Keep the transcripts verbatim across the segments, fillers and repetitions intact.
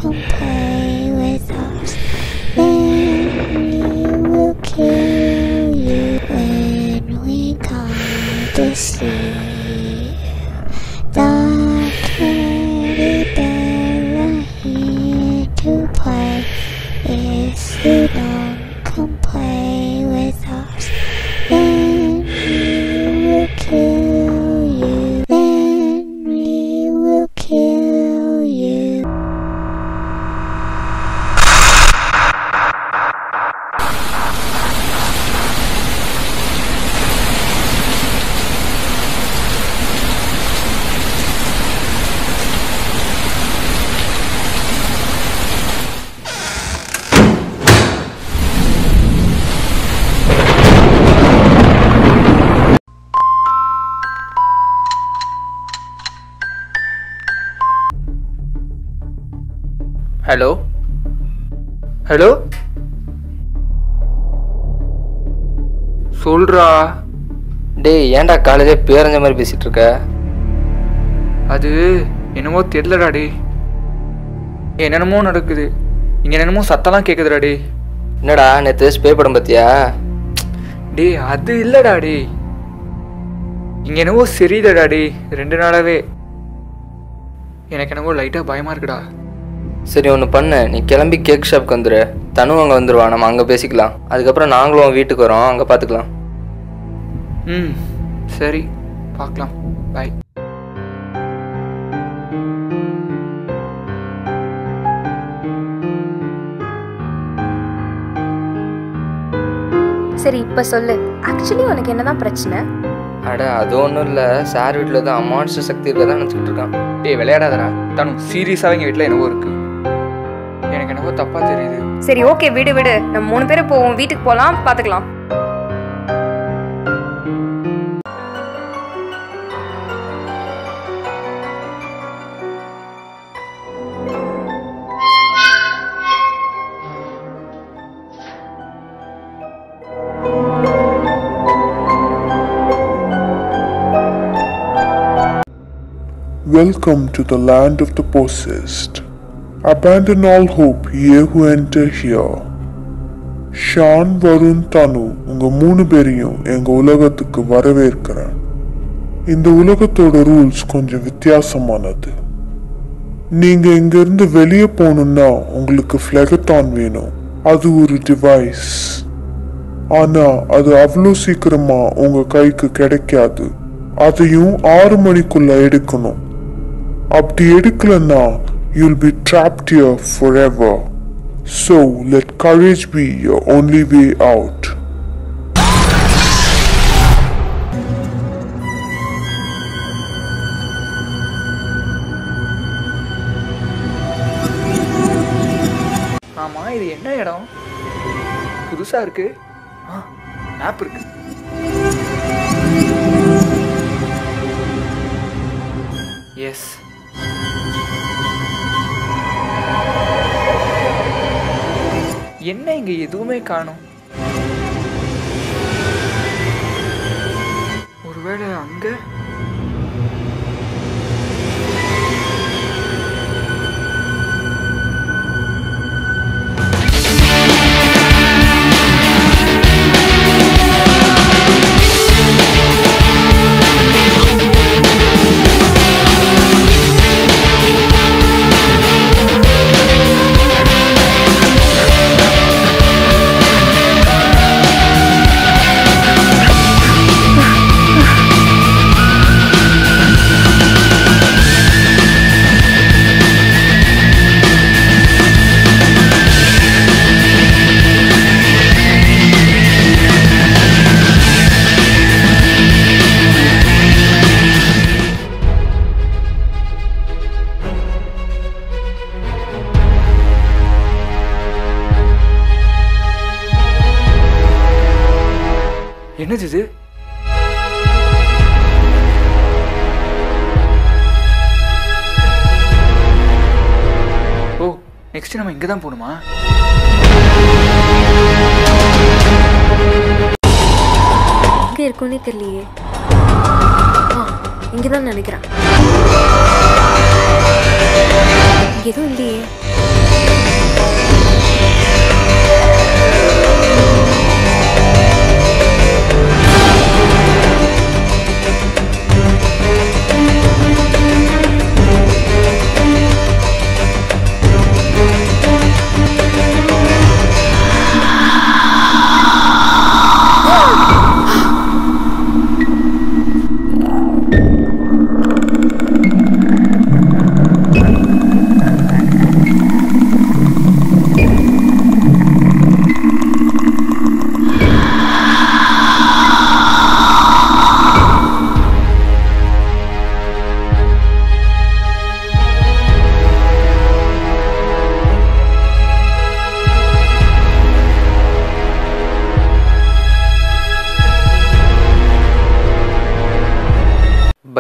come play with us. Then we will kill you when we come to see the teddy bear are here to play. If you don't come play with us, then we will kill you. Then we will kill you. Hello hello சொல்றா. டேய் ஏன்டா காலேஜே பேரஞ்ச மாதிரி பேசிட்டு இருக்க? அது என்னமோ தெரியலடா டே. என்னென்னமோ நடக்குது இங்கே, என்னென்னமோ சத்தம்லாம் கேட்குதுடா டே. என்னடா நேற்று ஸ்பே படம் பார்த்தியா? டே அது இல்லைடா டே, இங்கே என்னவோ சரிதடா டே. ரெண்டு நாளாவே எனக்கு என்னவோ லைட்டாக பயமாக இருக்குடா. சரி ஒன்று பண்ணு, நீ கிளம்பி கேக் ஷாப்க்கு வந்துடு. தனு அங்கே வந்துடுவா, நம்ம அங்கே பேசிக்கலாம். அதுக்கப்புறம் நாங்களும் வீட்டுக்கு வரோம், அங்கே பார்த்துக்கலாம். ம் சரி, பார்க்கலாம். பாய். சரி இப்போ சொல்லு, ஆக்சுவலி உனக்கு என்னதான் பிரச்சனை? அட அது ஒன்றும் இல்லை, சார் வீட்டில் தான் அமானுஷ சக்தி இருக்க தான் நினச்சிக்கிட்டு இருக்கான். டே விளையாடாதடா தனு, சீரியஸாக எங்கள் வீட்டில் என்னவோ இருக்குது. எனக்கு என்னவோ தப்பாக தெரியுது. சரி ஓகே விடு விடு, நம்ம மூணு பேரும் போவோம், வீட்டுக்கு போகலாம், பார்த்துக்கலாம். Welcome to the land of the possessed. Abandon all hope, ye who enter here. Shaan, Varun, Thanu உங்க மூணு பேரையும் எங்க உலகத்துக்கு வரவேற்கிறேன். இந்த உலகத்தோட ரூல்ஸ் கொஞ்சம் வித்தியாசமானது. நீங்க இங்க இருந்து வெளியே போகணும்னா உங்களுக்கு ஃபிளெகத்தான் வேணும். அது ஒரு டிவைஸ். ஆனா அது அவ்வளோ சீக்கிரமா உங்க கைக்கு கிடைக்காது. அதையும் ஆறு மணிக்குள்ள எடுக்கணும். அப்படி எடுக்கலன்னா you'll be trapped here forever. So let courage be your only way out. ஆமா இது என்ன இடம்? புதுசா இருக்கு. ஆ மேப் இருக்கு. எஸ், என்ன இங்க எதுவுமே காணோம். ஒருவேளை அங்க என்னது இது? ஓ, நெக்ஸ்ட் நம்ம இங்க தான் போகணுமா? எங்க இருக்கும்னே தெரியலையே. ஆ இங்கதான் நினைக்கிறேன். எதுவும் இல்லையே.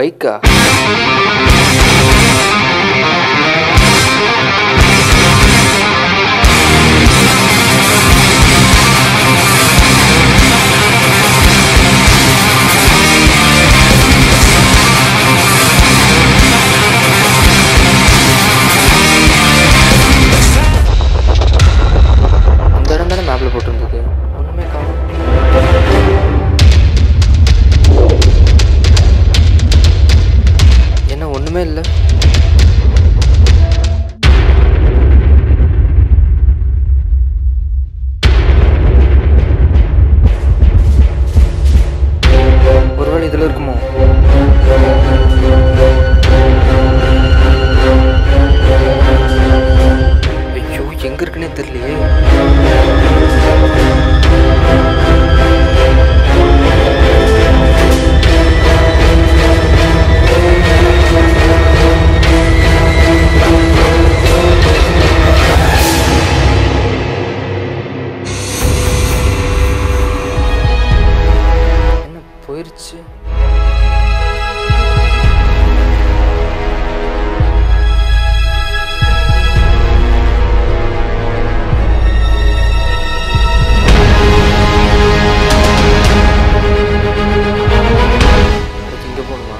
பைக்கா? அந்த இடம் தானே மேப்ல போட்டிருந்தது, ஒண்ணுமே காணும். என்ன ஒண்ணுமே இல்லை? ஒருவேளை இதுல இருக்குமோ? ஐயோ, எங்க இருக்குன்னே தெரியலையே. என்ன போயிருச்சு? அடுத்து இங்க போகணுமா?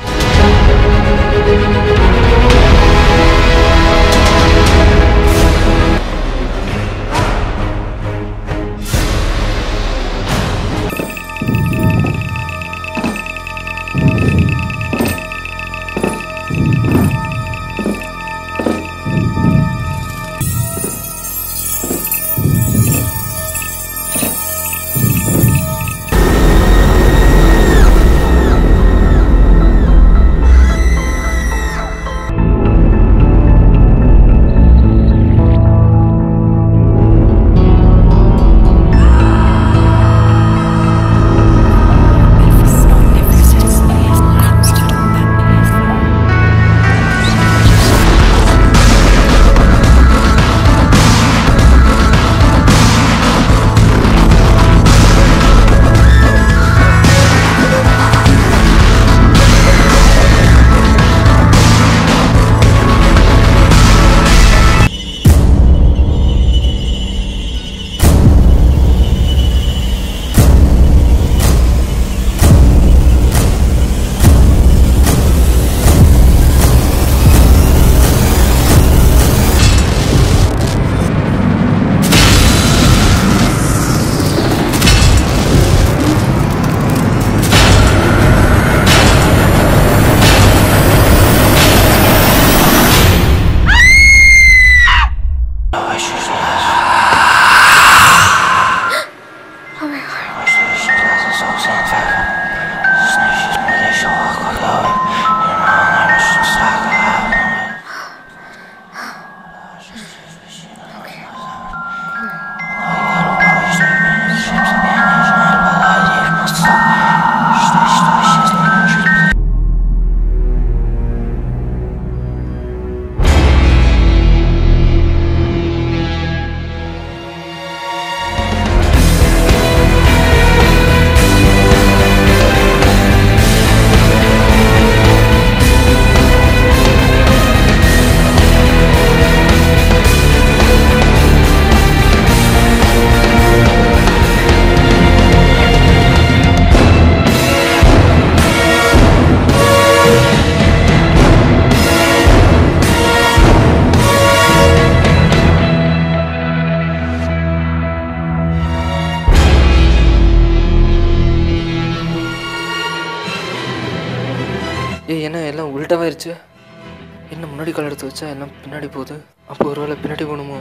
ஏய், என்ன எல்லாம் உள்டாவாயிருச்சு? என்ன முன்னாடி கால் எடுத்து வச்சா எல்லாம் பின்னாடி போகுது? அப்போ ஒருவேளை பின்னாடி போகணுமோ?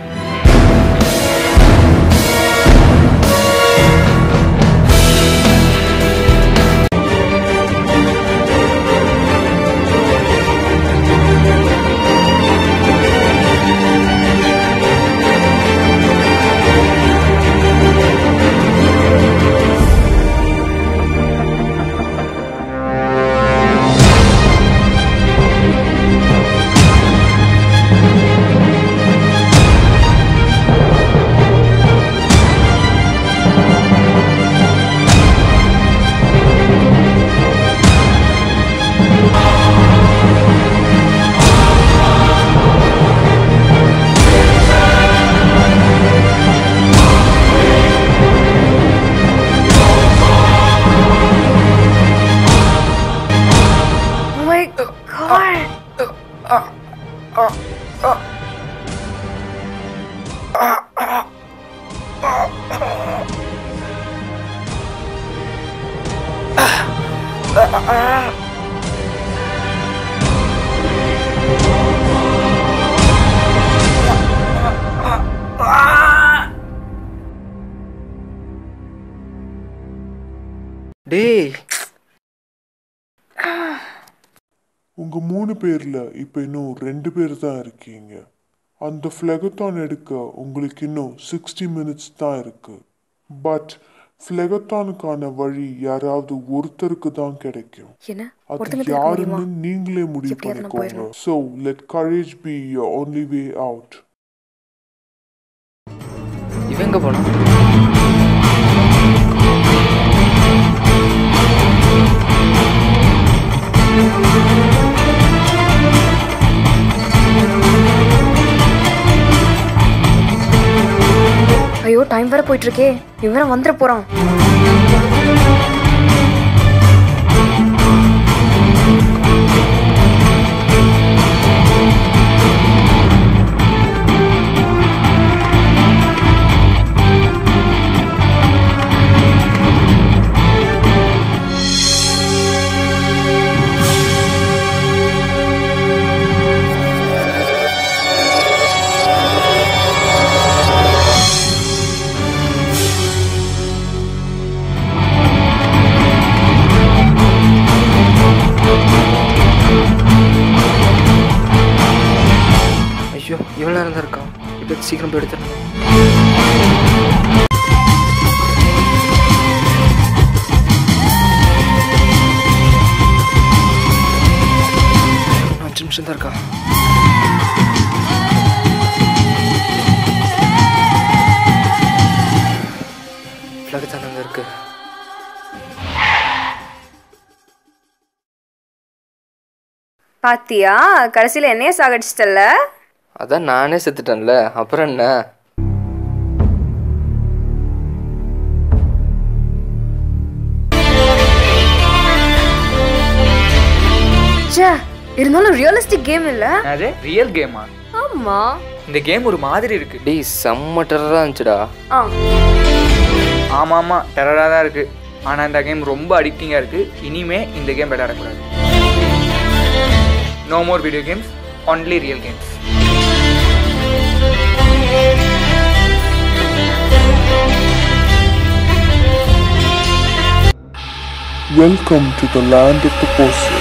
டேய், உங்க மூணு பேர்ல இப்ப இன்னும் ரெண்டு பேர் தான் இருக்கீங்க. அந்த ஃபிளெகத்தான் எடுக்க உங்களுக்கு இன்னும் சிக்ஸ்டி மினிட்ஸ் தான் இருக்கு. பட் ஃபிளெகத்தானுக்கான வழி யாராவது ஒருத்தருக்கு தான் கிடைக்கும். அது யாருன்னு நீங்களே முடிவு பண்ணிக்கோங்க. So let courage be your only way out. இவங்க போனா ஐயோ, டைம் வேற போயிட்டு இருக்கே. இவன் வந்துட போறான். இவ்வளோ நேரம் தான் இருக்கான். இப்போ சீக்கிரம் போய் எடுத்துறேன். அஞ்சு நிமிஷம் தான் இருக்கா. ஃப்ளக் தான் அங்கே இருக்கு. பாத்தியா, கடைசியில் என்னையே சாகடிச்சிட்டல. அதான் நானே செத்துட்டேன்ல, அப்புறம் என்ன? இருந்தாலும் ரியலிஸ்டிக் கேம் இல்ல. அது ரியல் கேமா? ஆமா. இந்த கேம் ஒரு மாதிரி இருக்கு. டேய், செம்ம டெரரா இருந்துச்சுடா. ஆமா ஆமா, டெரரா தான் இருக்கு. ஆனா இந்த கேம் ரொம்ப அடிக்டிங்கா இருக்கு. இனிமே இந்த கேம் விளையாடக்கூடாது. No more video games, only real games. Welcome to the land of the possessed.